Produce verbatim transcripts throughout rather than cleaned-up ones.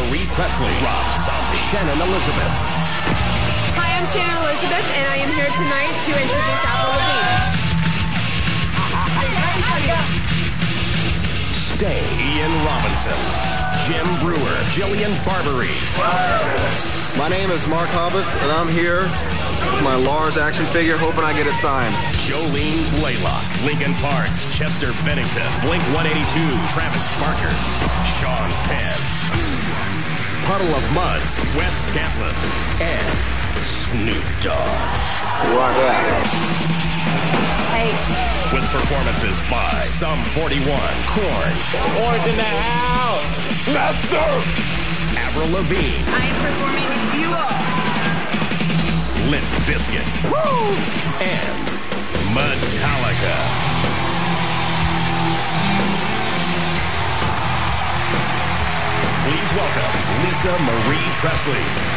Marie Presley. Rob Zombie. Shannon Elizabeth. Hi, I'm Shannon Elizabeth, and I am here tonight to introduce Avril Lavigne. Stay. Ian Robinson. Jim Brewer. Jillian Barberie. My name is Mark Hobbs, and I'm here with my Lars action figure, hoping I get it signed. Jolene Blaylock. Lincoln Parks. Chester Bennington. Blink one eighty-two. Travis Barker. Sean Penn. Puddle of Muds. Wes Scantlin. And Snoop Dogg. Who are that? Hey. With performances by Sum forty-one, Korn, Korn's in the house, Master, Avril Lavigne. I am performing You Are. Limp Bizkit. Woo! And Metallica. Please welcome Lisa Marie Presley.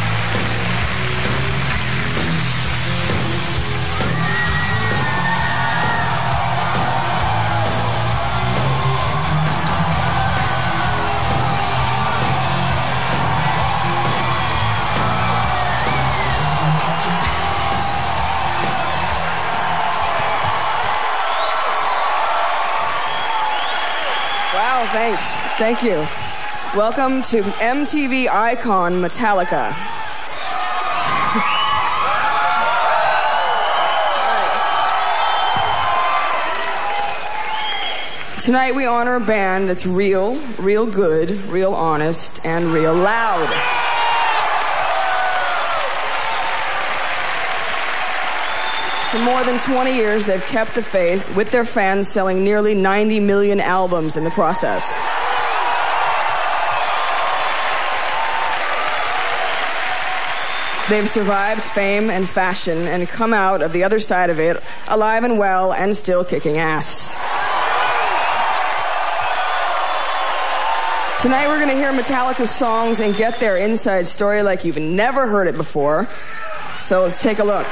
Wow, thanks. Thank you. Welcome to M T V icon Metallica. Tonight we honor a band that's real, real good, real honest, and real loud. For more than twenty years, they've kept the faith with their fans, selling nearly ninety million albums in the process. They've survived fame and fashion and come out of the other side of it alive and well and still kicking ass. Tonight we're going to hear Metallica's songs and get their inside story like you've never heard it before. So let's take a look.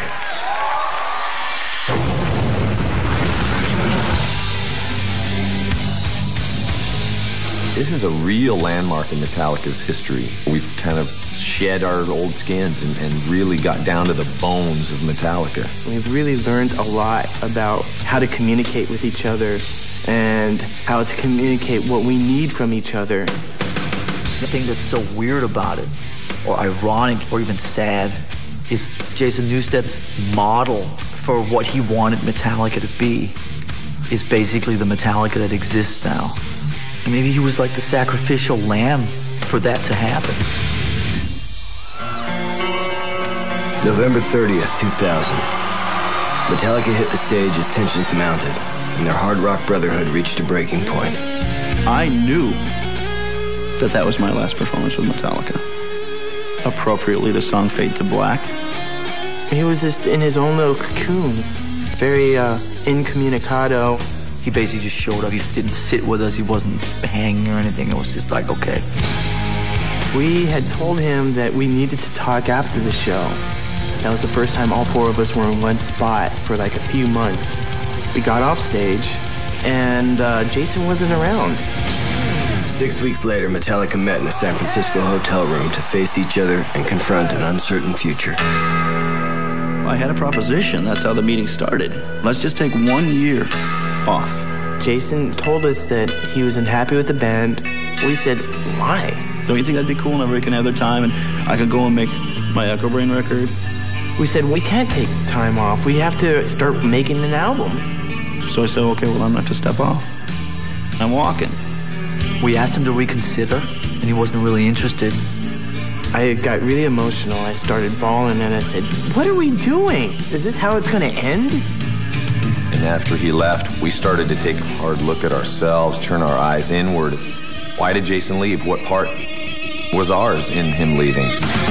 This is a real landmark in Metallica's history. We've kind of shed our old skins and, and really got down to the bones of Metallica. We've really learned a lot about how to communicate with each other and how to communicate what we need from each other. The thing that's so weird about it, or ironic, or even sad, is Jason Newsted's model for what he wanted Metallica to be is basically the Metallica that exists now. And maybe he was like the sacrificial lamb for that to happen. November thirtieth, two thousand. Metallica hit the stage as tensions mounted, and their hard rock brotherhood reached a breaking point. I knew that that was my last performance with Metallica. Appropriately, the song Fade to Black. He was just in his own little cocoon, very uh, incommunicado. He basically just showed up. He didn't sit with us. He wasn't hanging or anything. It was just like, okay. We had told him that we needed to talk after the show. That was the first time all four of us were in one spot for like a few months. We got off stage, and uh, Jason wasn't around. Six weeks later, Metallica met in a San Francisco hotel room to face each other and confront an uncertain future. I had a proposition. That's how the meeting started. Let's just take one year off. Jason told us that he was unhappy with the band. We said, why? Don't you think that'd be cool? Whenever we can have their time and I could go and make my Echo Brain record. We said, we can't take time off. We have to start making an album. So I said, okay, well, I'm going to have to step off. I'm walking. We asked him to reconsider, and he wasn't really interested. I got really emotional. I started bawling, and I said, what are we doing? Is this how it's going to end? And after he left, we started to take a hard look at ourselves, turn our eyes inward. Why did Jason leave? What part was ours in him leaving?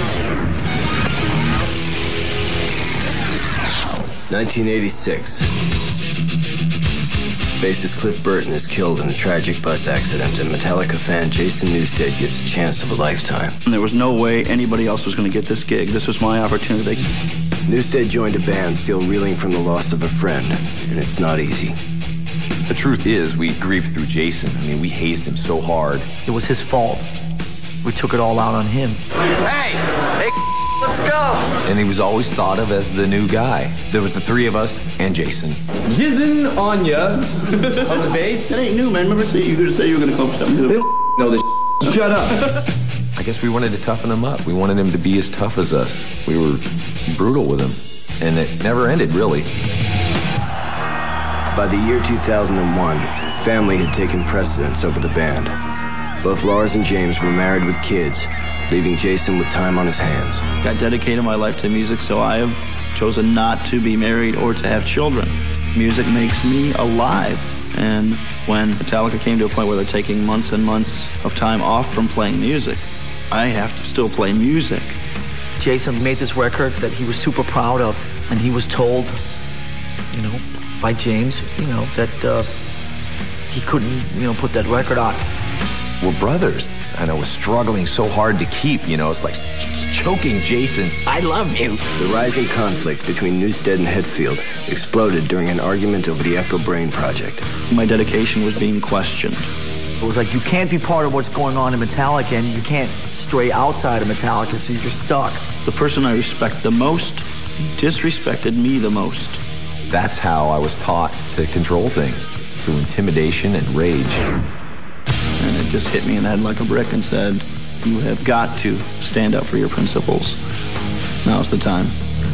nineteen eighty-six. Bassist Cliff Burton is killed in a tragic bus accident, and Metallica fan Jason Newsted gets a chance of a lifetime. And there was no way anybody else was going to get this gig. This was my opportunity. Newsted joined a band still reeling from the loss of a friend, and it's not easy. The truth is, we grieved through Jason. I mean, we hazed him so hard. It was his fault. we took it all out on him. Hey! Hey, let's go! And he was always thought of as the new guy. There was the three of us and Jason. Jizzin' on ya. On the bass? That ain't new, man. Remember say you were gonna say you were gonna come up with something new. They don't know this. Shut up. I guess we wanted to toughen him up. We wanted him to be as tough as us. We were brutal with him. And it never ended, really. By the year two thousand one, family had taken precedence over the band. Both Lars and James were married with kids, leaving Jason with time on his hands. I dedicated my life to music, so I have chosen not to be married or to have children. Music makes me alive. And when Metallica came to a point where they're taking months and months of time off from playing music, I have to still play music. Jason made this record that he was super proud of, and he was told, you know, by James, you know, that uh, he couldn't, you know, put that record on. We're brothers, and I was struggling so hard to keep, you know, it's like choking Jason. I love you. The rising conflict between Newsted and Hetfield exploded during an argument over the Echo Brain project. My dedication was being questioned. It was like, you can't be part of what's going on in Metallica, and you can't stray outside of Metallica, so you're stuck. The person I respect the most disrespected me the most. That's how I was taught to control things, through intimidation and rage. And it just hit me in the head like a brick and said, you have got to stand up for your principles. Now's the time.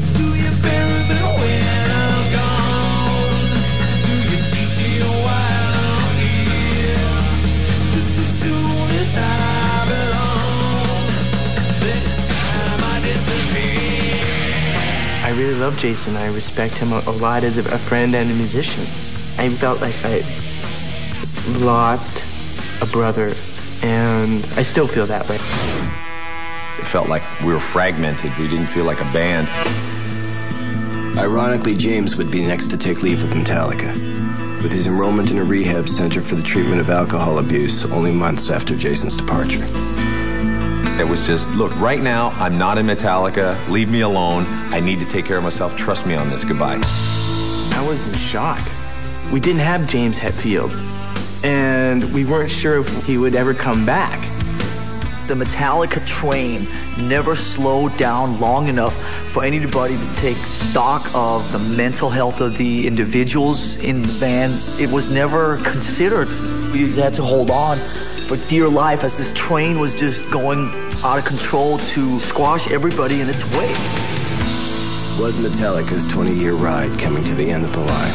I really love Jason. I respect him a, a lot as a, a friend and a musician. I felt like I lost a brother, and I still feel that way. It felt like we were fragmented. We didn't feel like a band. Ironically, James would be next to take leave of Metallica, with his enrollment in a rehab center for the treatment of alcohol abuse only months after Jason's departure. It was just, look, right now, I'm not in Metallica. Leave me alone. I need to take care of myself. Trust me on this. Goodbye. I was in shock. We didn't have James Hetfield, and we weren't sure if he would ever come back. The Metallica train never slowed down long enough for anybody to take stock of the mental health of the individuals in the band. It was never considered. We had to hold on for dear life as this train was just going out of control to squash everybody in its way. Was Metallica's twenty-year ride coming to the end of the line?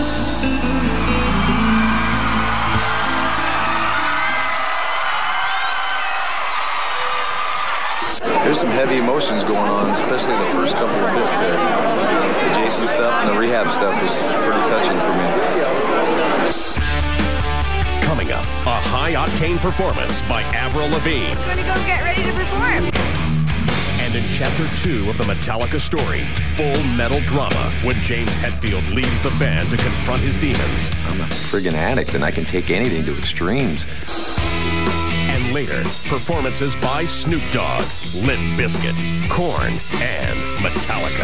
There's some heavy emotions going on, especially the first couple of bits there. The Jason stuff and the rehab stuff was pretty touching for me. Coming up, a high-octane performance by Avril Lavigne. We're going to go get ready to perform. And in Chapter two of the Metallica story, Full Metal Drama, when James Hetfield leaves the band to confront his demons. I'm a friggin' addict, and I can take anything to extremes. And later, performances by Snoop Dogg, Limp Bizkit, Korn, and Metallica.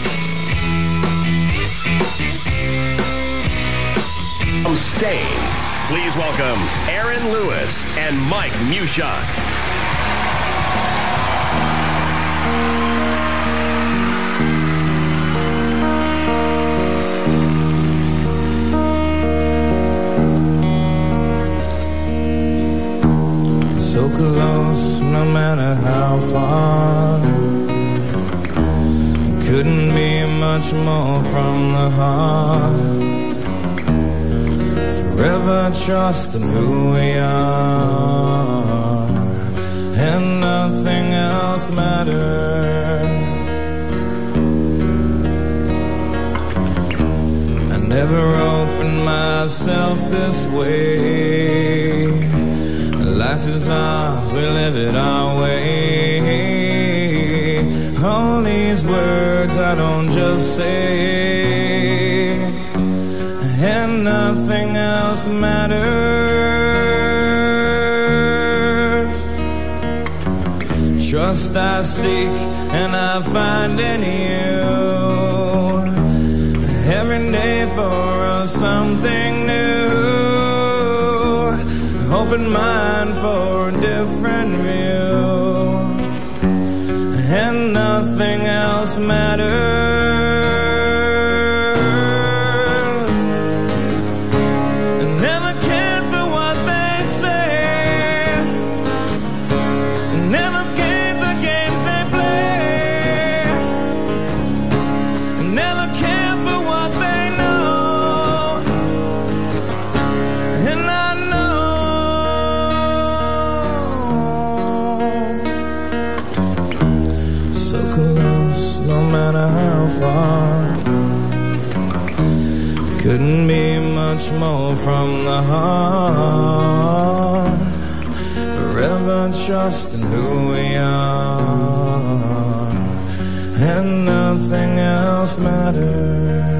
From Staind, please welcome Aaron Lewis and Mike Mushok. So close, no matter how far. Couldn't be much more from the heart. Forever trusting who we are, and nothing else matters. I never opened myself this way. Life is ours, we live it our way. All these words I don't just say, and nothing else matters. Trust I seek and I find in you. Every day for us something new. Open mind for a different view. and nothing else matters. I never cared for what they say, I never gave the games they play, I never cared for what they know, and I know so close, no matter how far. Couldn't be much more from the heart. Forever trusting who we are, and nothing else matters.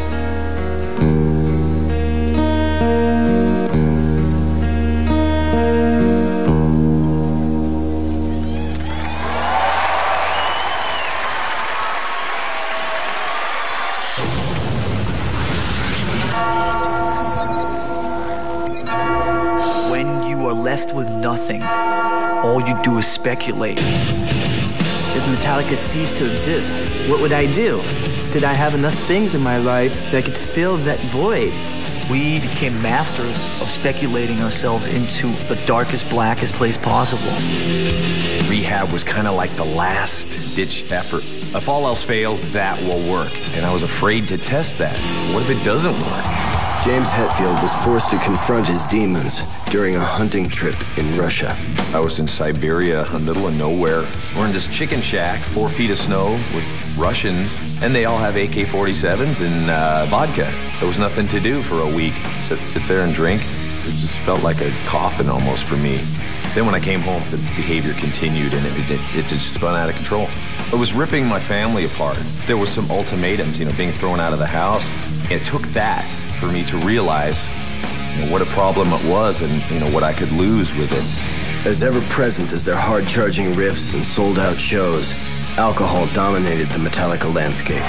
Left with nothing, all you do is speculate. If Metallica ceased to exist, what would I do? Did I have enough things in my life that could fill that void? We became masters of speculating ourselves into the darkest, blackest place possible. Rehab was kind of like the last ditch effort. If all else fails, that will work. And I was afraid to test that. What if it doesn't work? James Hetfield was forced to confront his demons during a hunting trip in Russia. I was in Siberia, in the middle of nowhere. We're in this chicken shack, four feet of snow with Russians, and they all have A K forty-sevens and uh, vodka. There was nothing to do for a week. Sit, sit there and drink. It just felt like a coffin almost for me. Then when I came home, the behavior continued, and it, it, it just spun out of control. It was ripping my family apart. There was some ultimatums, you know, being thrown out of the house. It took that for me to realize, you know, what a problem it was, and you know what I could lose with it. As ever present as their hard-charging riffs and sold-out shows, alcohol dominated the Metallica landscape.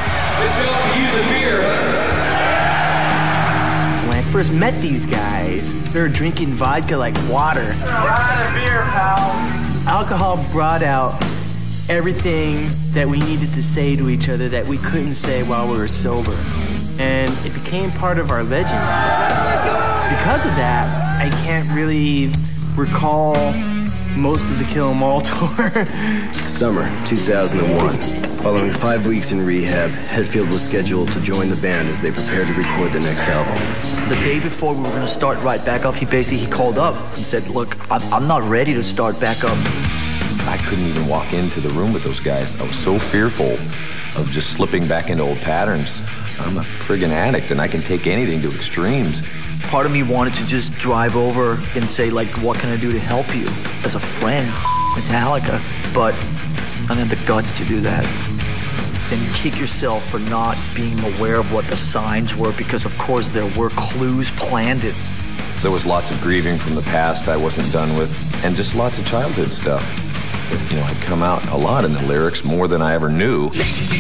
When I first met these guys, they were drinking vodka like water. Right, a beer, pal. Alcohol brought out everything that we needed to say to each other that we couldn't say while we were sober. And it became part of our legend. Because of that, I can't really recall most of the Kill 'Em All tour. Summer two thousand one. Following five weeks in rehab, Hetfield was scheduled to join the band as they prepared to record the next album. The day before we were going to start right back up, he basically he called up and said, look, I'm, I'm not ready to start back up. I couldn't even walk into the room with those guys. I was so fearful of just slipping back into old patterns. I'm a friggin' addict, and I can take anything to extremes. Part of me wanted to just drive over and say, like, what can I do to help you as a friend, Metallica? But I didn't have the guts to do that. Then you kick yourself for not being aware of what the signs were, because, of course, there were clues planted. There was lots of grieving from the past I wasn't done with, and just lots of childhood stuff. You know, had come out a lot in the lyrics, more than I ever knew.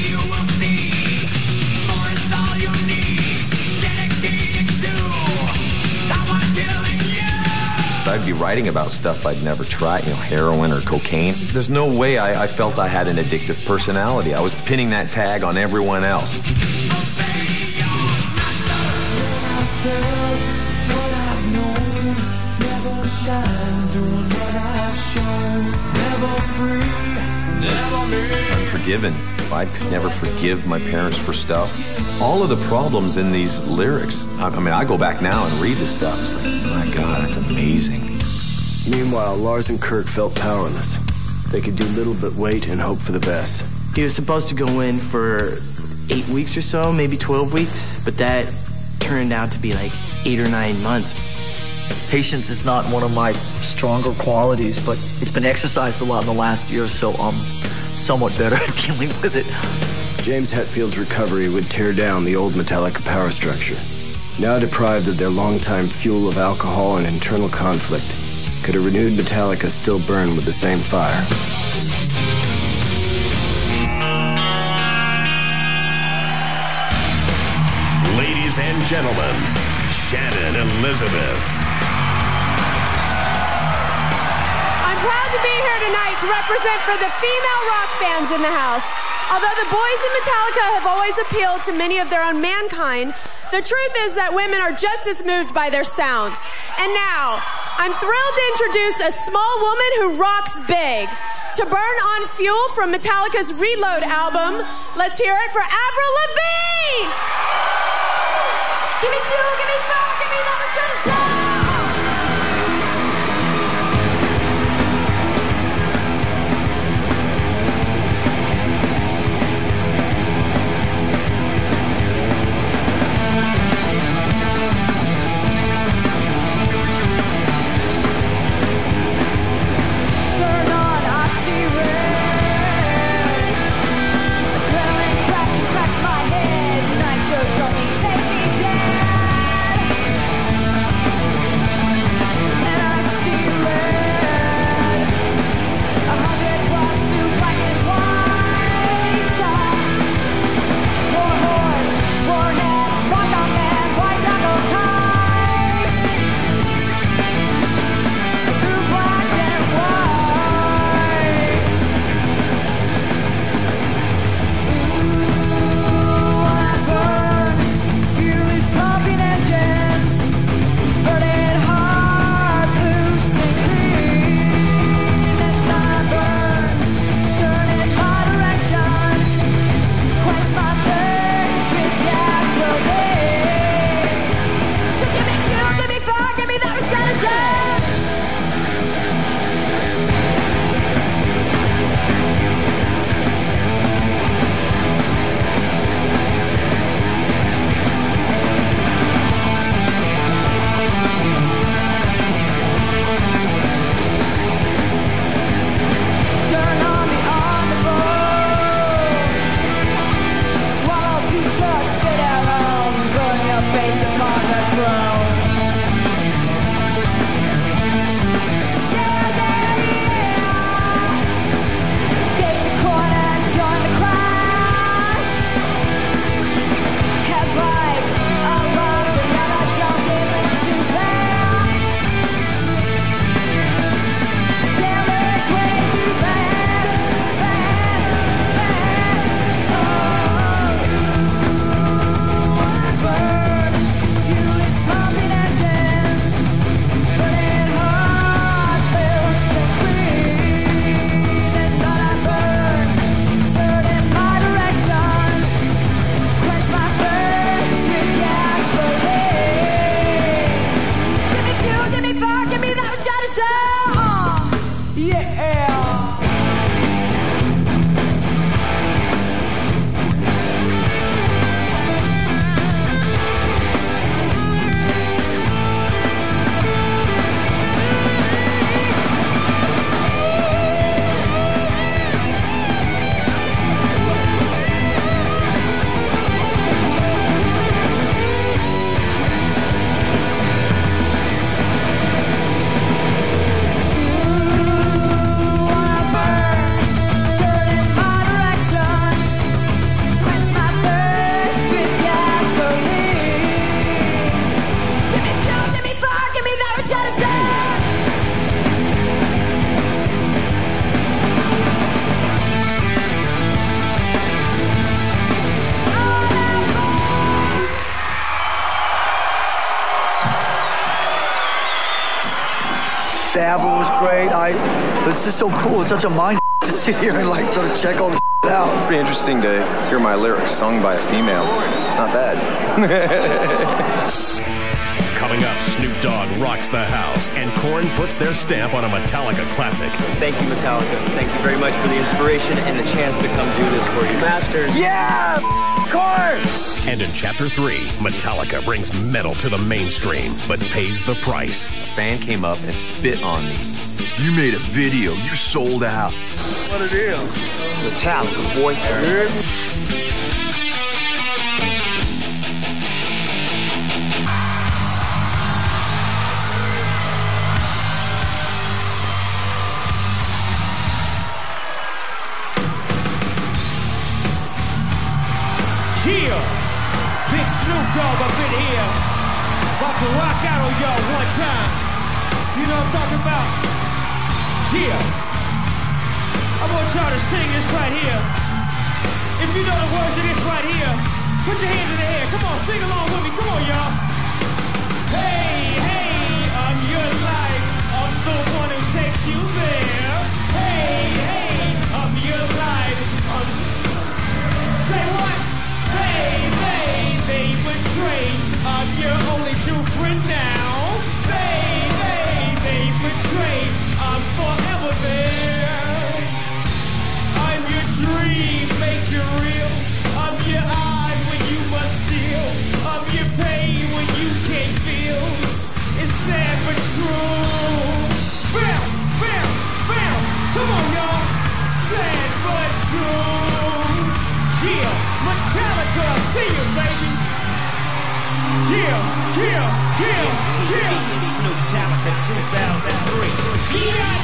I'd be writing about stuff I'd never tried, you know, heroin or cocaine. There's no way I, I felt I had an addictive personality. I was pinning that tag on everyone else. Unforgiven. I could never forgive my parents for stuff. All of the problems in these lyrics, I, I mean, I go back now and read this stuff. It's like, my God, that's amazing. Meanwhile, Lars and Kurt felt powerless. They could do little but wait and hope for the best. He was supposed to go in for eight weeks or so, maybe twelve weeks, but that turned out to be like eight or nine months. Patience is not one of my stronger qualities, but it's been exercised a lot in the last year, so I'm somewhat better at dealing with it. James Hetfield's recovery would tear down the old Metallica power structure. Now deprived of their longtime fuel of alcohol and internal conflict, could a renewed Metallica still burn with the same fire? Ladies and gentlemen, Shannon Elizabeth. I'm proud to be here tonight to represent for the female rock fans in the house. Although the boys in Metallica have always appealed to many of their own mankind, the truth is that women are just as moved by their sound. And now, I'm thrilled to introduce a small woman who rocks big. To Burn on Fuel from Metallica's Reload album, let's hear it for Avril Lavigne! Give me fuel, give me fire, give me that good stuff! Turn on, I see red. Adrenaline crash, crash my head. Nitro junkie, take me dead. And I see red. A hundred watts through black and white. War horse, war head, rock on man, white knuckle tight. Through black and white. Avril was great. I, it's just so cool. It's such a mind to sit here and like sort of check all the out. It's pretty interesting to hear my lyrics sung by a female. Not bad. Coming up, Snoop Dogg rocks the house, and Korn puts their stamp on a Metallica classic. Thank you, Metallica. Thank you very much for the inspiration and the chance to come do this for you. Masters. Yeah! Korn! And in Chapter three, Metallica brings metal to the mainstream, but pays the price. A fan came up and spit on me. You made a video. You sold out. What it is? Metallica, boy. Yeah, Big Snoop Dogg up in here, about to rock out on y'all one time. You know what I'm talking about? Yeah. I want y'all to sing this right here. If you know the words of this right here, put your hands in the air. Come on, sing along with me. Come on, y'all. Hey, hey, I'm your life. I'm the one who takes you there. Hey, hey, I'm your life. I'm... Say what? Hey, they, they betrayed. I'm your only true friend now. They, they, they betrayed. I'm forever there. I'm your dream, make it real. I'm your eye when you must steal. I'm your pain when you can't feel. It's sad but true. Bam, bam, bam. Come on, y'all. Sad but true. Yeah, Metallica, see you, baby. Yeah, yeah, yeah, yeah. Metallica two thousand three. Yeah.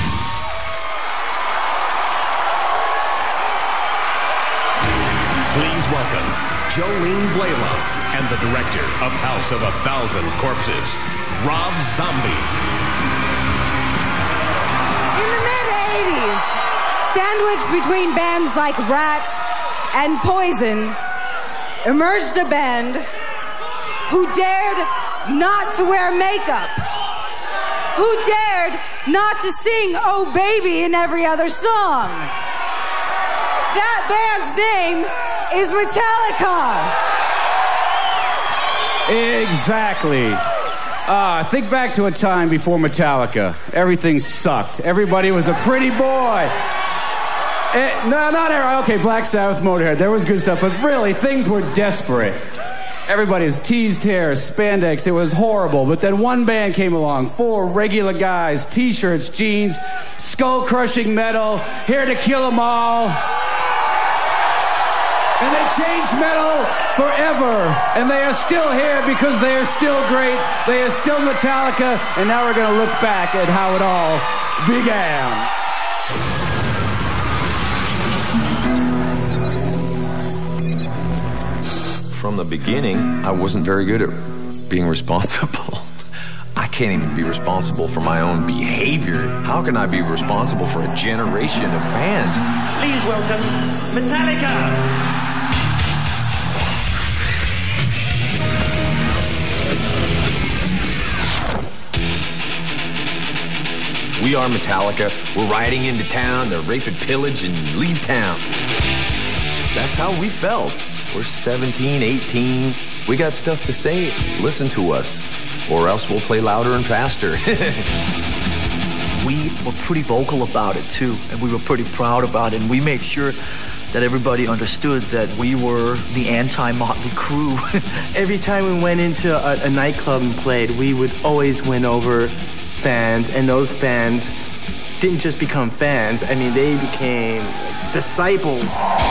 Please welcome Jolene Blalock and the director of House of a Thousand Corpses, Rob Zombie. In the mid eighties, sandwiched between bands like Rat and Poison, emerged a band who dared not to wear makeup, who dared not to sing Oh Baby in every other song. That band's name is Metallica. Exactly. Uh, think back to a time before Metallica. Everything sucked. Everybody was a pretty boy. It, no, not every, okay, Black Sabbath, Motorhead, there was good stuff, but really, things were desperate. Everybody's teased hair, spandex, it was horrible. But then one band came along, four regular guys, t-shirts, jeans, skull-crushing metal, here to kill them all. And they changed metal forever. And they are still here because they are still great. They are still Metallica. And now we're going to look back at how it all began. From the beginning, I wasn't very good at being responsible. I can't even be responsible for my own behavior. How can I be responsible for a generation of bands? Please welcome Metallica. We are Metallica. We're riding into town to rape and pillage and leave town. That's how we felt. We're seventeen, eighteen. We got stuff to say. Listen to us. Or else we'll play louder and faster. We were pretty vocal about it, too. And we were pretty proud about it. And we made sure that everybody understood that we were the anti-Motley Crue. Every time we went into a, a nightclub and played, we would always win over fans. And those fans didn't just become fans. I mean, they became disciples.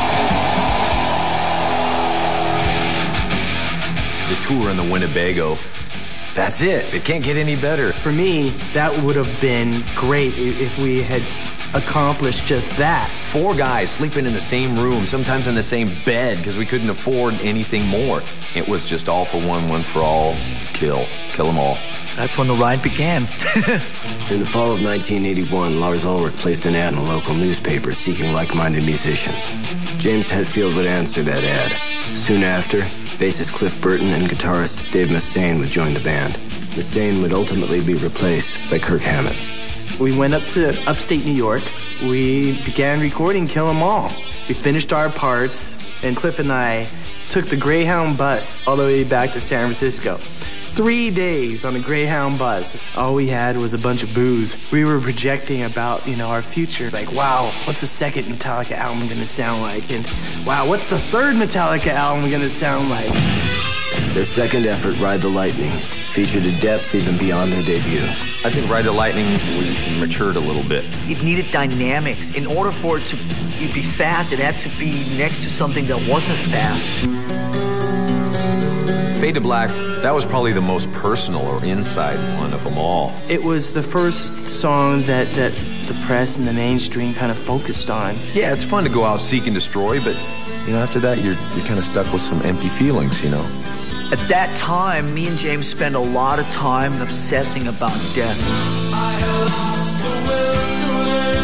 The tour in the Winnebago, that's it. It can't get any better. For me, that would have been great if we had accomplished just that. Four guys sleeping in the same room, sometimes in the same bed, because we couldn't afford anything more. It was just all for one, one for all. Kill. Kill them all. That's when the ride began. In the fall of nineteen eighty-one, Lars Ulrich placed an ad in a local newspaper seeking like-minded musicians. James Hetfield would answer that ad. Soon after, bassist Cliff Burton and guitarist Dave Mustaine would join the band. Mustaine would ultimately be replaced by Kirk Hammett. We went up to upstate New York. We began recording Kill 'Em All. We finished our parts, and Cliff and I took the Greyhound bus all the way back to San Francisco. Three days on a Greyhound bus. All we had was a bunch of booze. We were projecting about, you know, our future. Like, wow, what's the second Metallica album going to sound like? And wow, what's the third Metallica album going to sound like? Their second effort, Ride the Lightning, featured a depth even beyond their debut. I think Ride the Lightning was matured a little bit. It needed dynamics. In order for it to be fast, it had to be next to something that wasn't fast. Fade to Black, that was probably the most personal or inside one of them all. It was the first song that, that the press and the mainstream kind of focused on. Yeah, it's fun to go out seek and destroy, but, you know, after that, you're, you're kind of stuck with some empty feelings, you know. At that time, me and James spent a lot of time obsessing about death. I have lost the will to live.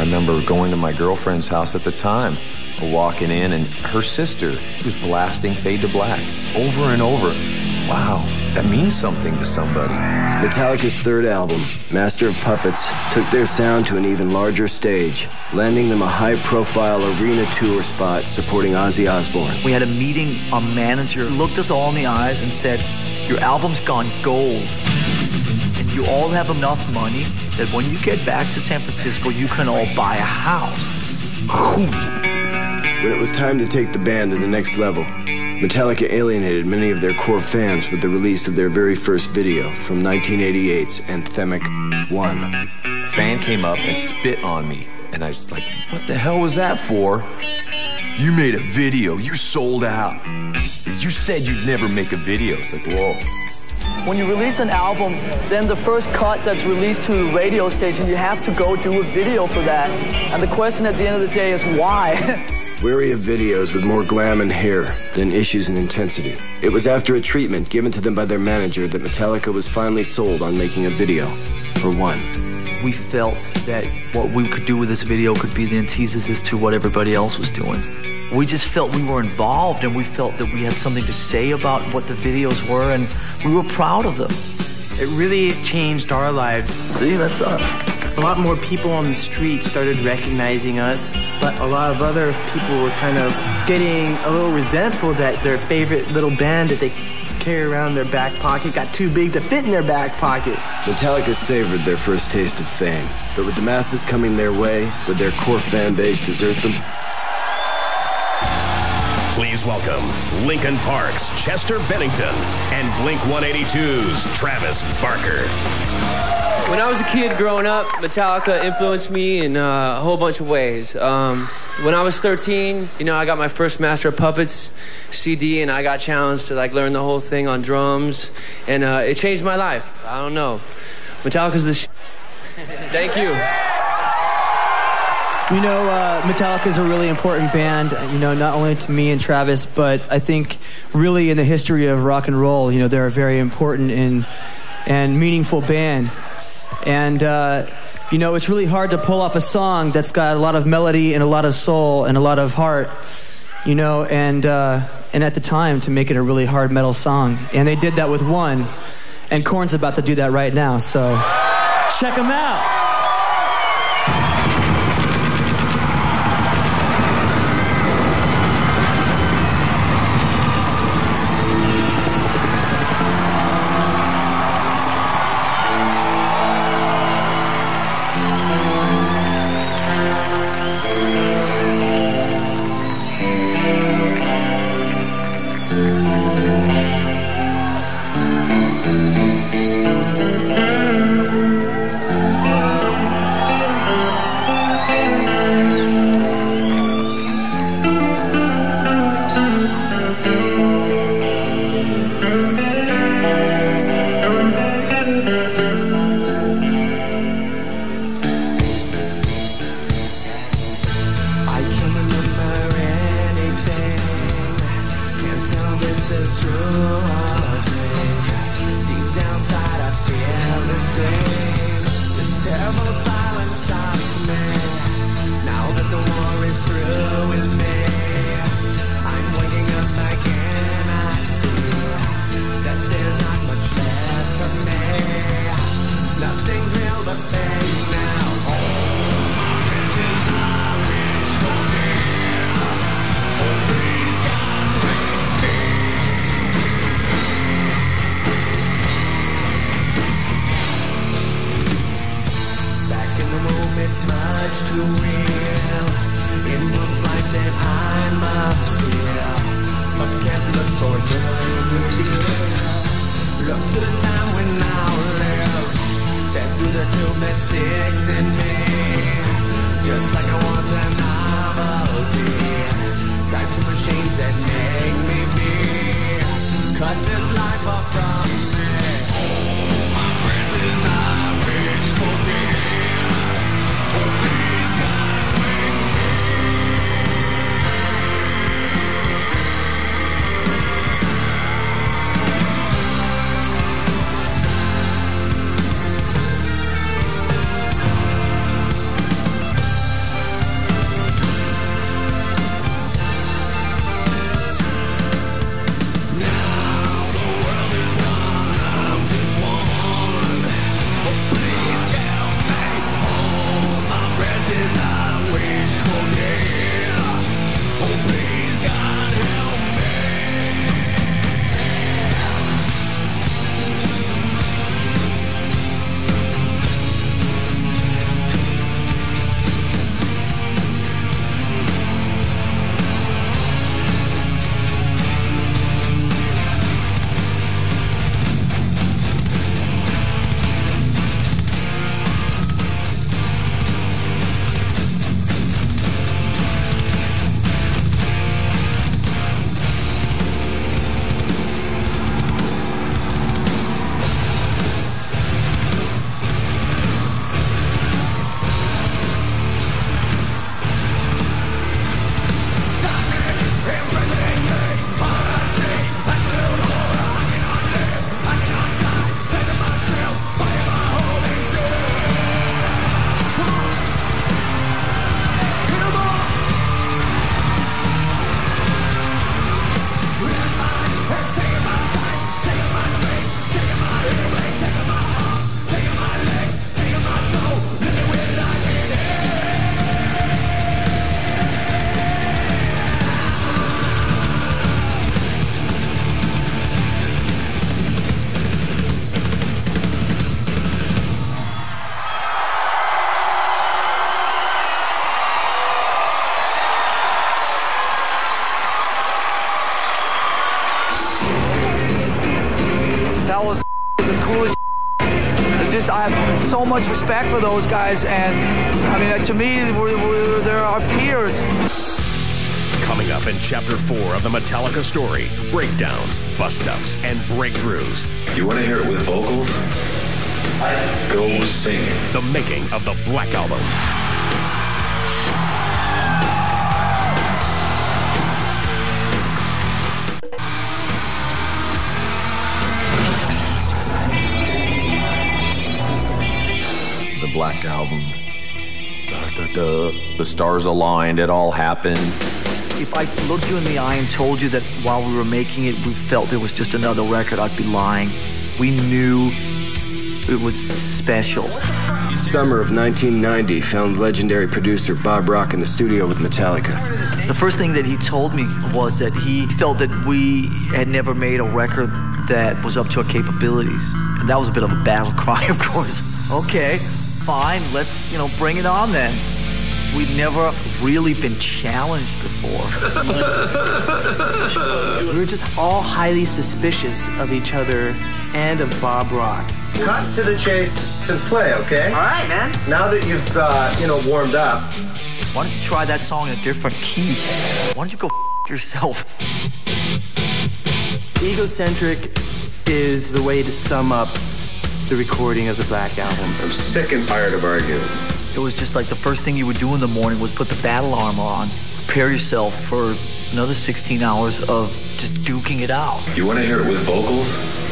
remember going to my girlfriend's house at the time, walking in, and her sister was blasting Fade to Black over and over. Wow, that means something to somebody. Metallica's third album, Master of Puppets, took their sound to an even larger stage, landing them a high-profile arena tour spot supporting Ozzy Osbourne. We had a meeting, our manager looked us all in the eyes and said, your album's gone gold. And you all have enough money that when you get back to San Francisco, you can all buy a house. When it was time to take the band to the next level, Metallica alienated many of their core fans with the release of their very first video from nineteen eighty-eight's Anthemic one. A fan came up and spit on me, and I was like, what the hell was that for? You made a video, you sold out. You said you'd never make a video. It's like, whoa. When you release an album, then the first cut that's released to the radio station, you have to go do a video for that. And the question at the end of the day is why? Weary of videos with more glam and hair than issues and intensity, it was after a treatment given to them by their manager that Metallica was finally sold on making a video for One. We felt that what we could do with this video could be the antithesis to what everybody else was doing. We just felt we were involved, and we felt that we had something to say about what the videos were, and we were proud of them. It really changed our lives. See, that's us. A lot more people on the street started recognizing us, but a lot of other people were kind of getting a little resentful that their favorite little band that they carry around in their back pocket got too big to fit in their back pocket. Metallica savored their first taste of fame, but with the masses coming their way, would their core fan base desert them? Please welcome Linkin Park's Chester Bennington and Blink one eighty-two's Travis Barker. When I was a kid growing up, Metallica influenced me in uh, a whole bunch of ways. Um, when I was thirteen, you know, I got my first Master of Puppets C D, and I got challenged to like learn the whole thing on drums, and uh, it changed my life. I don't know. Metallica's the sh**. Thank you. You know, uh, Metallica is a really important band, you know, not only to me and Travis, but I think really in the history of rock and roll, you know, they're a very important and, and meaningful band. And, uh, you know, it's really hard to pull off a song that's got a lot of melody and a lot of soul and a lot of heart, you know, and, uh, and at the time to make it a really hard metal song. And they did that with One, and Korn's about to do that right now, so check them out. so much respect for those guys, and I mean, to me, we're, we're, they're our peers. Coming up in Chapter four of the Metallica story, breakdowns, bust-ups, and breakthroughs. You want to hear it with vocals? Go sing it. The making of the Black Album. The Black Album. Da, da, da. The stars aligned. It all happened. If I looked you in the eye and told you that while we were making it, we felt it was just another record, I'd be lying. We knew it was special. Summer of nineteen ninety found legendary producer Bob Rock in the studio with Metallica. The first thing that he told me was that he felt that we had never made a record that was up to our capabilities. And that was a bit of a battle cry, of course. Okay, fine, let's, you know, bring it on then. We'd never really been challenged before. We were just all highly suspicious of each other and of Bob Rock. Cut to the chase and play, okay? All right, man. Now that you've, uh, you know, warmed up. Why don't you try that song in a different key? Why don't you go f*** yourself? Egocentric is the way to sum up the recording of the Black Album. I'm sick and tired of arguing. It was just like the first thing you would do in the morning was put the battle armor on, prepare yourself for another sixteen hours of just duking it out. You want to hear it with vocals?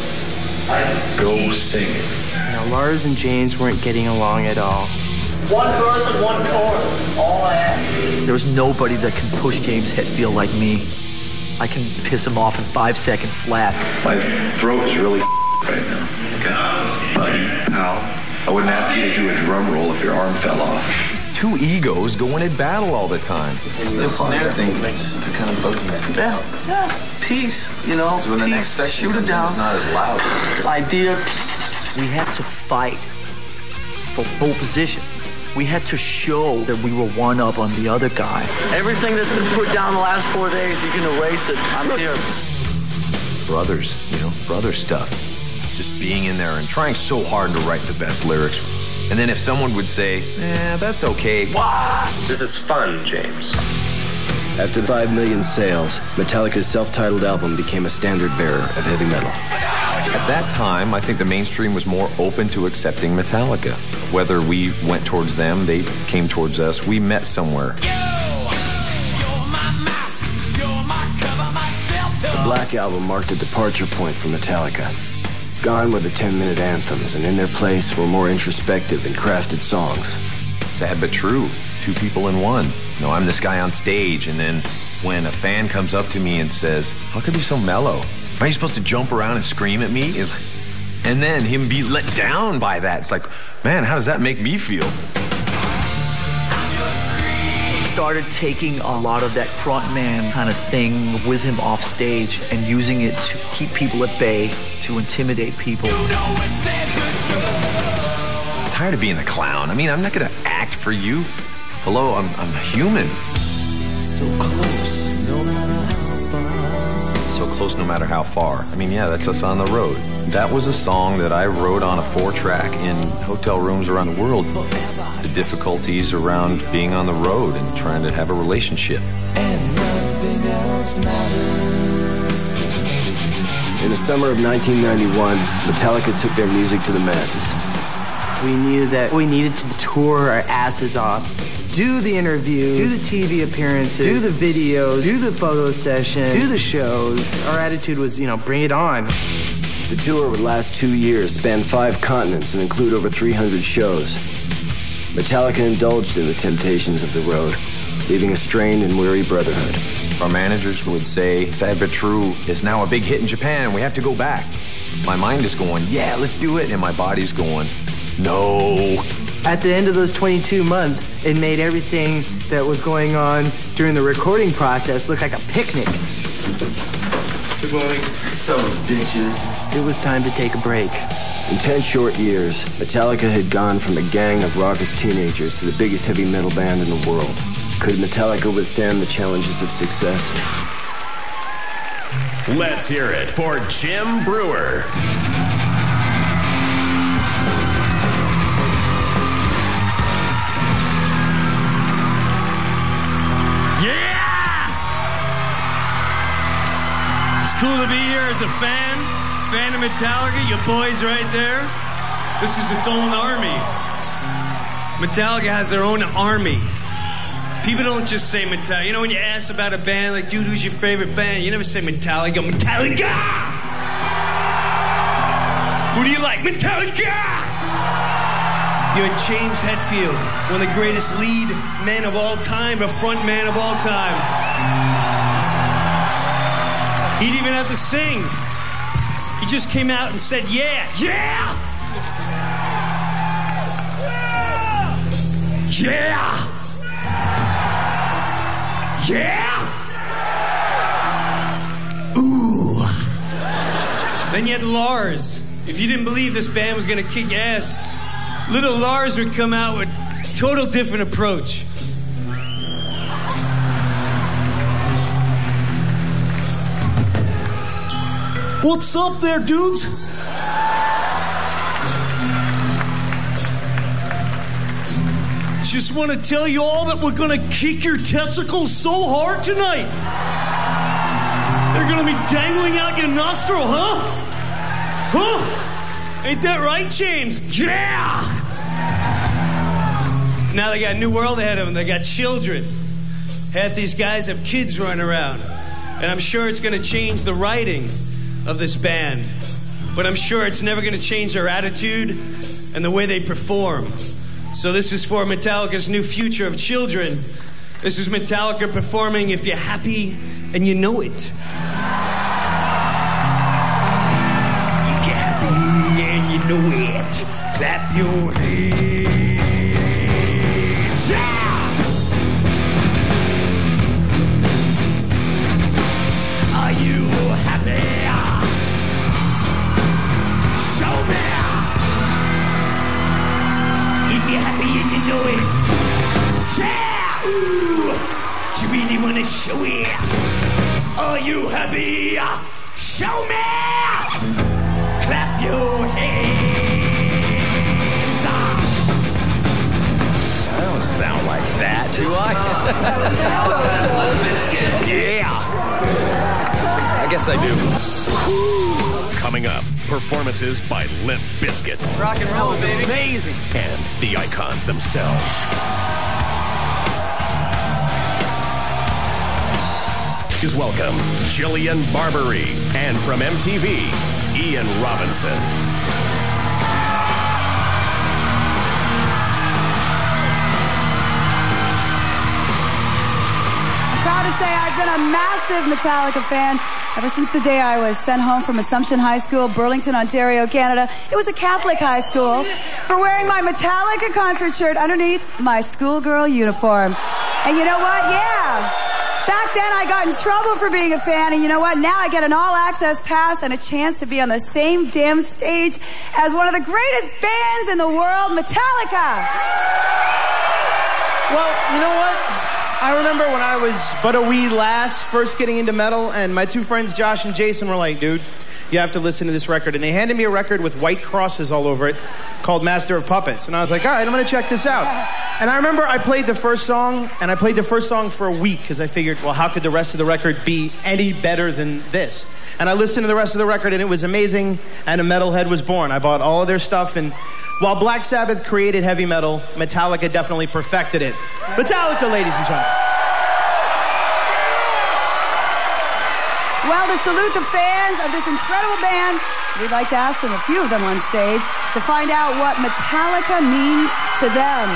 Go sing it. You know, Lars and James weren't getting along at all. One verse and one chorus, all I ask. There was nobody that can push James Hetfield like me. I can piss him off in five seconds flat. My throat is really right now. God, buddy, pal. I wouldn't ask you to do a drum roll if your arm fell off. Two egos going at battle all the time. The snare thing makes it kind of buggy. Yeah, yeah, peace, you know, So when the peace, next section shoot it comes in, down. it's not as loud. Idea, we had to fight for full position. We had to show that we were one up on the other guy. Everything that's been put down the last four days, you can erase it. I'm here. Brothers, you know, brother stuff. Just being in there and trying so hard to write the best lyrics. And then if someone would say, eh, that's okay. What? This is fun, James. After five million sales, Metallica's self-titled album became a standard bearer of heavy metal. At that time, I think the mainstream was more open to accepting Metallica. Whether we went towards them, they came towards us, we met somewhere. The Black Album marked a departure point for Metallica. Gone were the ten-minute anthems, and in their place were more introspective and crafted songs. Sad but true. Two people in one. You know, I'm this guy on stage, and then when a fan comes up to me and says, how come you're so mellow? Are you supposed to jump around and scream at me? And then him be let down by that. It's like, man, how does that make me feel? Started taking a lot of that frontman kind of thing with him off stage and using it to keep people at bay, to intimidate people. I'm tired of being a clown. I mean, I'm not going to act for you. Hello, I'm, I'm a human. So close, no matter how far. So close, no matter how far. I mean, yeah, that's us on the road. That was a song that I wrote on a four-track in hotel rooms around the world. The difficulties around being on the road and trying to have a relationship. And nothing else matters. In the summer of nineteen ninety-one, Metallica took their music to the masses. We knew that we needed to tour our asses off. Do the interviews, do the T V appearances, do the videos, do the photo sessions, do the shows. Our attitude was, you know, bring it on. The tour would last two years, span five continents, and include over three hundred shows. Metallica indulged in the temptations of the road, leaving a strained and weary brotherhood. Our managers would say, Sad But True is now a big hit in Japan. We have to go back. My mind is going, yeah, let's do it. And my body's going, no. At the end of those twenty-two months, it made everything that was going on during the recording process look like a picnic. Good morning. Some bitches. It was time to take a break. In ten short years, Metallica had gone from a gang of raucous teenagers to the biggest heavy metal band in the world. Could Metallica withstand the challenges of success? Let's hear it for Jim Breuer. a fan, fan of Metallica, your boys right there, this is its own army. Metallica has their own army. People don't just say Metallica. You know, when you ask about a band, like, dude, who's your favorite band? You never say Metallica. Metallica! Who do you like? Metallica! You had James Hetfield, one of the greatest lead men of all time, a front man of all time. He didn't even have to sing. He just came out and said, yeah, yeah! Yeah! Yeah! Ooh. Then you had Lars. If you didn't believe this band was gonna kick your ass, little Lars would come out with a total different approach. What's up there, dudes? Just want to tell you all that we're going to kick your testicles so hard tonight. They're going to be dangling out your nostril, huh? Huh? Ain't that right, James? Yeah! Now they got a new world ahead of them. They got children. Half these guys have kids running around. And I'm sure it's going to change the writing of this band. But I'm sure it's never going to change their attitude and the way they perform. So this is for Metallica's new future of children. This is Metallica performing If You're Happy and You Know It. If you're happy and you know it, clap your hands. Yeah! Are you happy? Show me! If you're happy and you know it, yeah! Ooh, you really wanna show it? Are you happy? Show me! Clap your hands! I don't sound like that, do I? Yeah! I guess I do. Coming up, performances by Limp Bizkit. Rock and roll, baby. Amazing. And the icons themselves. Please welcome Jillian Barberie, and from M T V, Ian Robinson. I'm proud to say I've been a massive Metallica fan ever since the day I was sent home from Assumption High School, Burlington, Ontario, Canada. It was a Catholic high school, for wearing my Metallica concert shirt underneath my schoolgirl uniform. And you know what? Yeah. Back then I got in trouble for being a fan, and you know what? Now I get an all-access pass and a chance to be on the same damn stage as one of the greatest bands in the world, Metallica. Well, you know what? I remember when I was but a wee lass first getting into metal, and my two friends Josh and Jason were like, dude, you have to listen to this record. And they handed me a record with white crosses all over it called Master of Puppets. And I was like, all right, I'm going to check this out. And I remember I played the first song, and I played the first song for a week because I figured, well, how could the rest of the record be any better than this? And I listened to the rest of the record, and it was amazing, and a metalhead was born. I bought all of their stuff, and while Black Sabbath created heavy metal, Metallica definitely perfected it. Metallica, ladies and gentlemen. Well, to salute the fans of this incredible band, we'd like to ask them, a few of them on stage, to find out what Metallica means to them.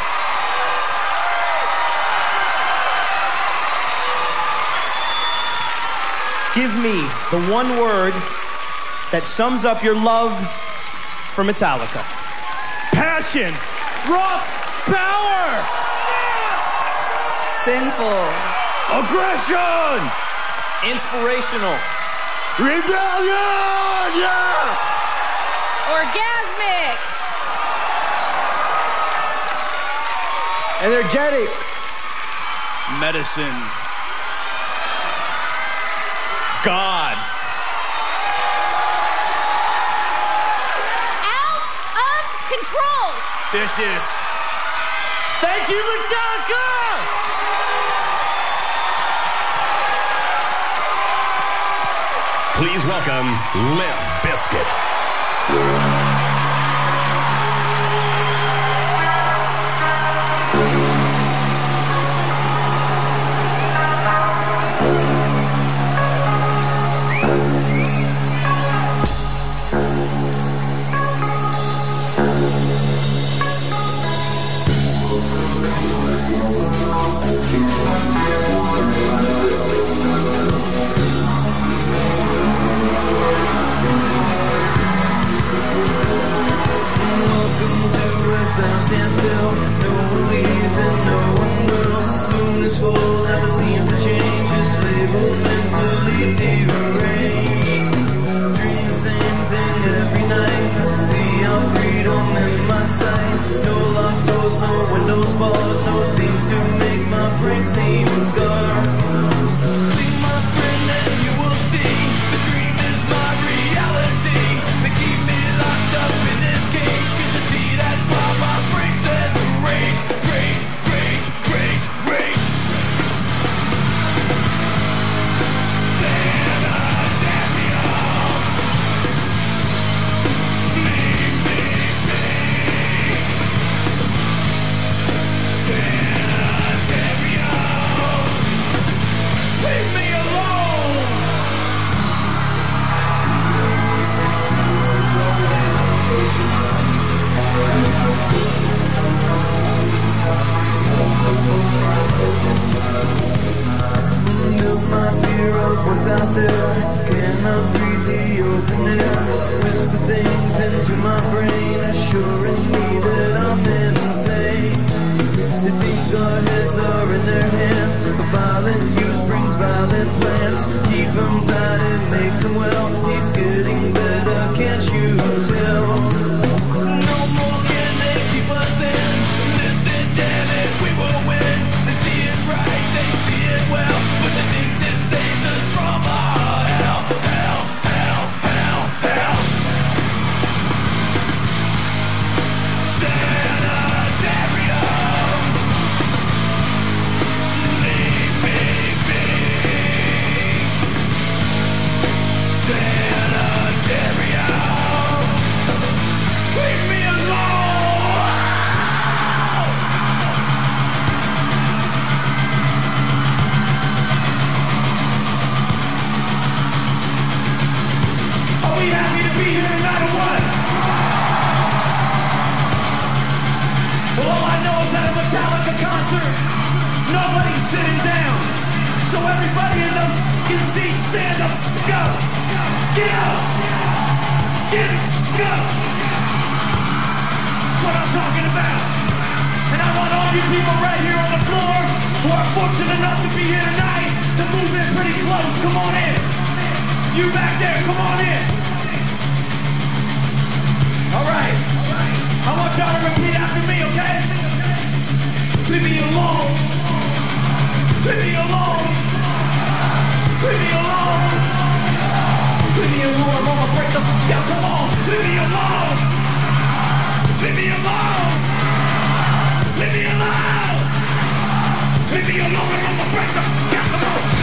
Give me the one word that sums up your love for Metallica. Passion. Rock. Power. Sinful. Aggression. Inspirational. Rebellion. Yeah. Orgasmic. Energetic. Medicine. God. Out of control. This is. Thank you, Metallica. Please Please welcome Limp Bizkit. Stand still, no one leaves and no one will. Moon is full, never seems to change. Just labeled mentally deranged. Dream the same thing every night. See our freedom in my sight. No locked doors, no windows barred, no things to make my brain seem scarred. See my friend and you will see the dream is my reality. They keep me locked up in this cage. Can you see that's why my brain says rage, rage, rage, rage, rage. Santa, damn me all. Me, me, me. Santa, damn me all. Leave me alone. Move my fear of what's out there. Cannot breathe the open air. Whisper things into my brain, assuring me that I'm insane. They think our heads are in their hands. But violent use brings violent plans. Keep him tight, it makes him well. He's getting better, can't you tell? No more can they keep us in. Listen, damn it, we will win. They see it right, they see it well. But they think this saves us from our hell, hell, hell, hell, hell. Sanitarium. Leave me be. Sanitarium. Leave me alone. Are we happy to be here tonight or what? Well, all I know is at a Metallica concert, nobody's sitting down. So everybody in those fucking seats, stand up, go. Get up. Get up, go. That's what I'm talking about. And I want all you people right here on the floor who are fortunate enough to be here tonight to move in pretty close. Come on in. You back there, come on in. All right. I want y'all to repeat after me, okay? Leave me alone. Leave me alone. Leave me alone. Leave me alone. I'm gonna break the fuck out. Come on. Leave me alone. Leave me alone. Leave me alone. Leave me alone. I'm gonna break the fuck out. Come on.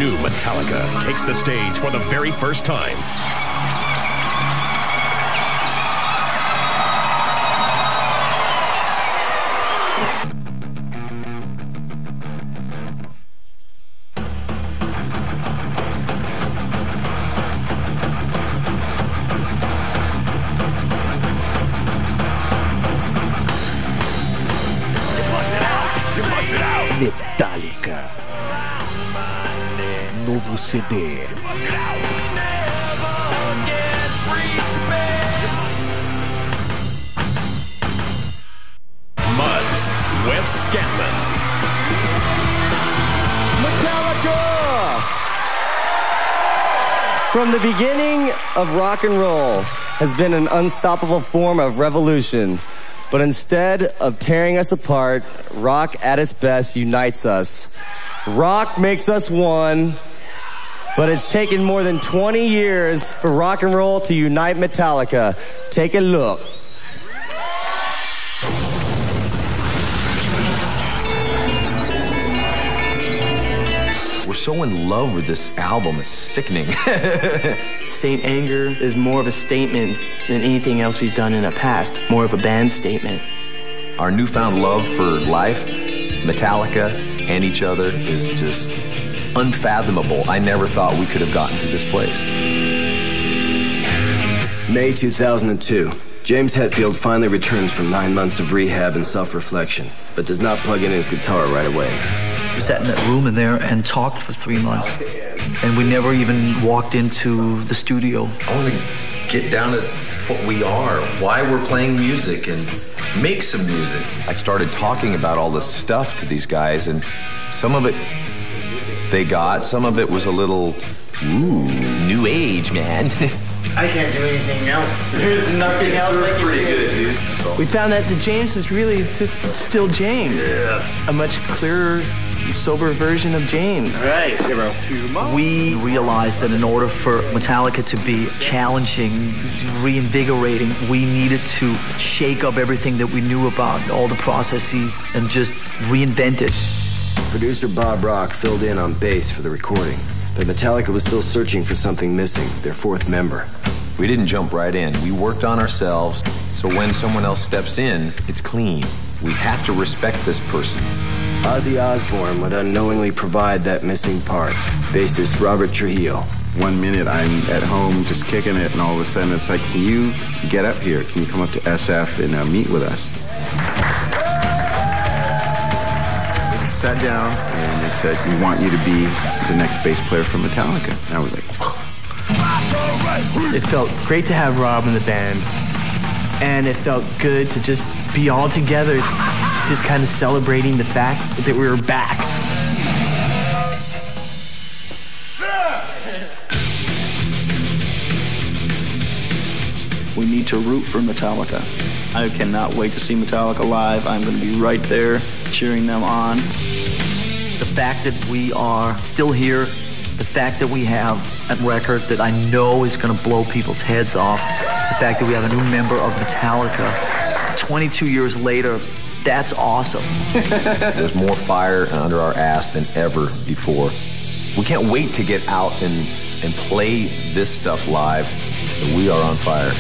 new Metallica takes the stage for the very first time. Metallica. Novo C D. Muds, Wes Scantlin. Metallica! From the beginning of rock and roll has been an unstoppable form of revolution. But instead of tearing us apart, rock at its best unites us. Rock makes us one, but it's taken more than twenty years for rock and roll to unite Metallica. Take a look. We're so in love with this album, it's sickening. Saint Anger is more of a statement than anything else we've done in the past. More of a band statement. Our newfound love for life, Metallica, and each other is just unfathomable. I never thought we could have gotten to this place. May two thousand two. James Hetfield finally returns from nine months of rehab and self-reflection, but does not plug in his guitar right away. We sat in that room in there and talked for three months. And we never even walked into the studio. I want to get down to what we are, why we're playing music, and make some music. I started talking about all this stuff to these guys, and some of it they got, some of it was a little, ooh, new age, man. I can't do anything else. There's nothing else I can pretty do. good, dude. We found that the James is really just still James. Yeah. A much clearer, sober version of James. Right. We realized that in order for Metallica to be challenging, reinvigorating, we needed to shake up everything that we knew about all the processes and just reinvent it. Producer Bob Rock filled in on bass for the recording, but Metallica was still searching for something missing, their fourth member. We didn't jump right in. We worked on ourselves, so when someone else steps in, it's clean. We have to respect this person. Ozzy Osbourne would unknowingly provide that missing part. Bassist Robert Trujillo. One minute I'm at home just kicking it, and all of a sudden it's like, can you get up here? Can you come up to S F and uh, meet with us? We sat down, and they said, we want you to be the next bass player for Metallica. And I was like, It felt great to have Rob in the band, and it felt good to just be all together, just kind of celebrating the fact that we were back. We need to root for Metallica. I cannot wait to see Metallica live. I'm going to be right there cheering them on. The fact that we are still here, the fact that we have a record that I know is going to blow people's heads off, the fact that we have a new member of Metallica twenty-two years later, that's awesome. There's more fire under our ass than ever before. We can't wait to get out and, and play this stuff live. We are on fire.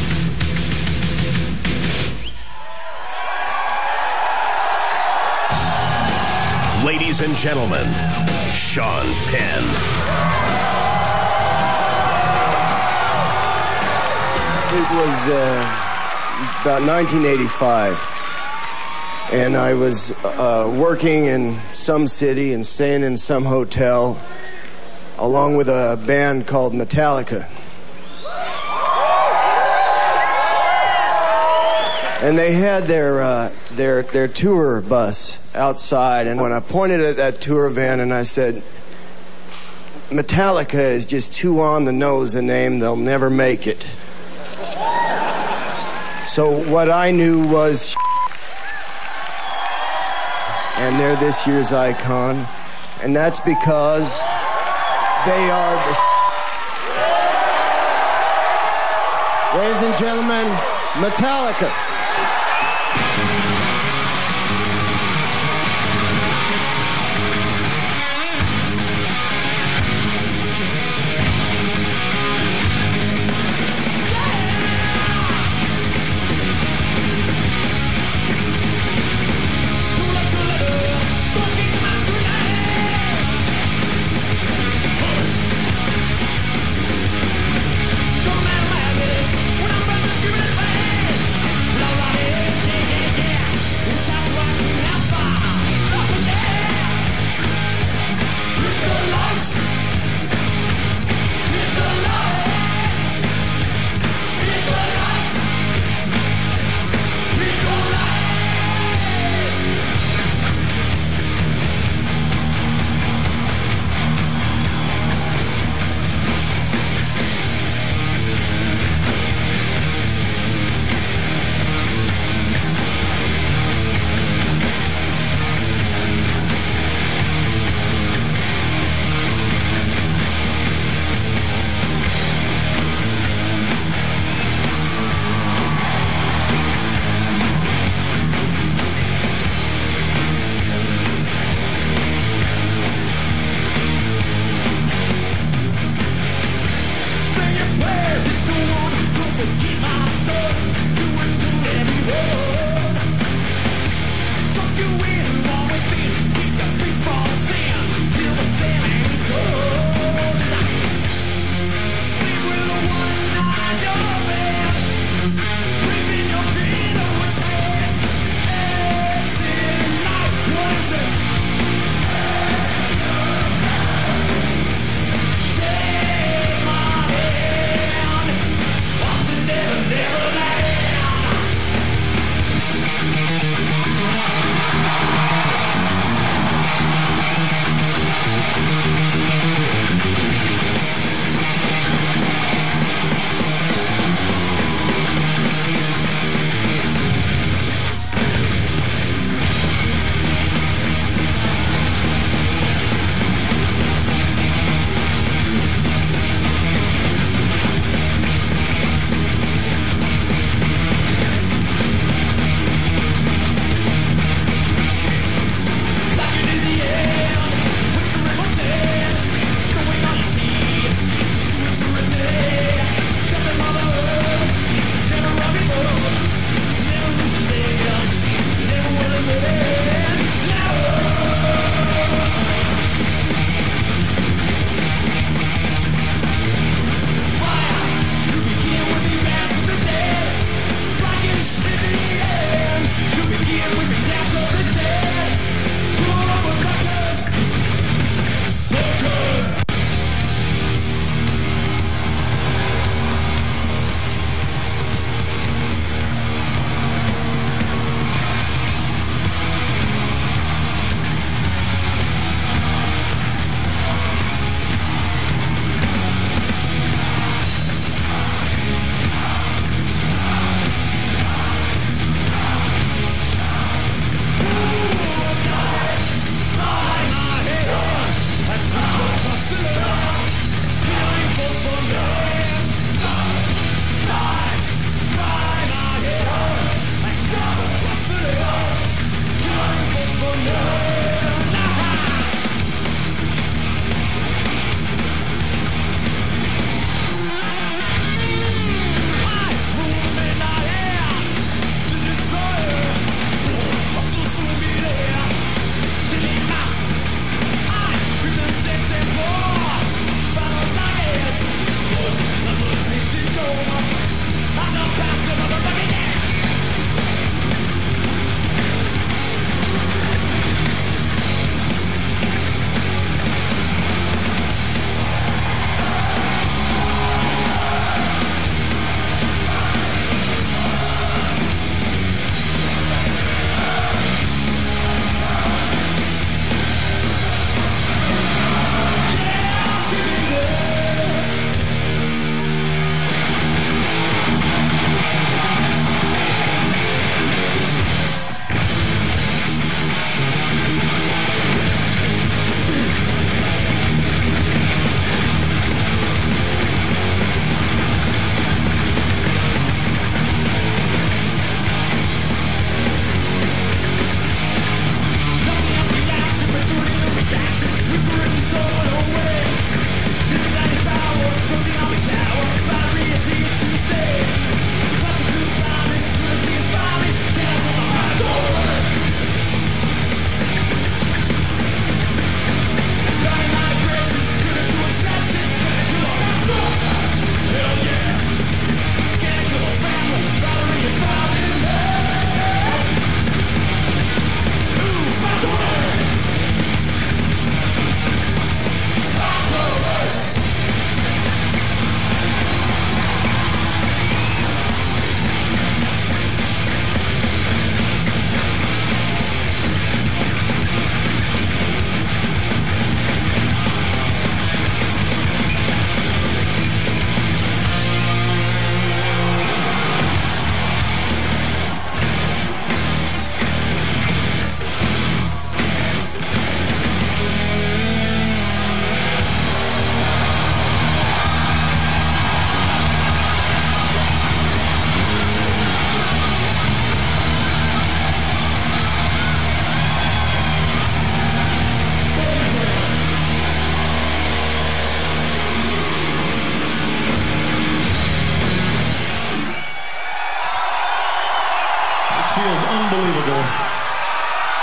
Ladies and gentlemen, Sean Penn. It was uh, about nineteen eighty-five, and I was uh, working in some city and staying in some hotel, along with a band called Metallica. And they had their uh, their their tour bus outside, and when I pointed at that tour van and I said, Metallica is just too on the nose a name, they'll never make it. So what I knew was, and they're this year's icon, and that's because they are the... Ladies and gentlemen, Metallica.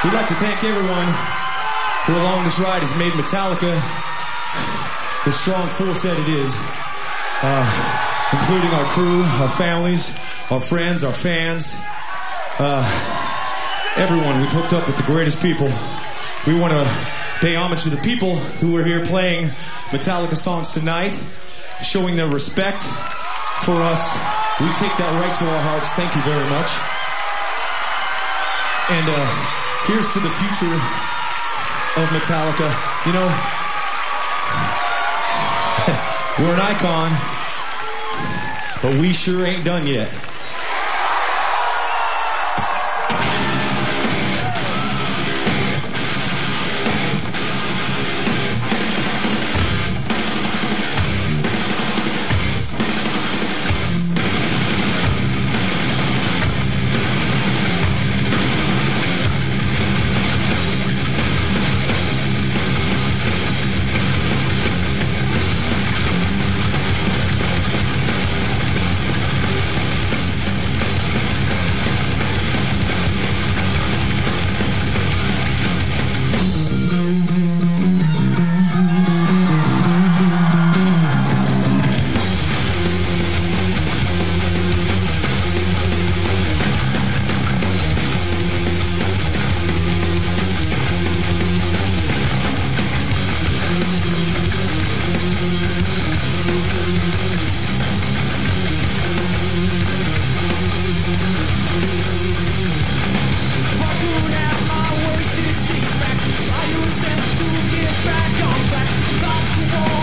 We'd like to thank everyone who along this ride has made Metallica the strong force that it is, uh, including our crew, our families, our friends, our fans, uh, everyone. We've hooked up with the greatest people. We want to pay homage to the people who are here playing Metallica songs tonight, showing their respect for us. We take that right to our hearts. Thank you very much. And uh, here's to the future of Metallica. You know, we're an icon, but we sure ain't done yet. Back on track, talk to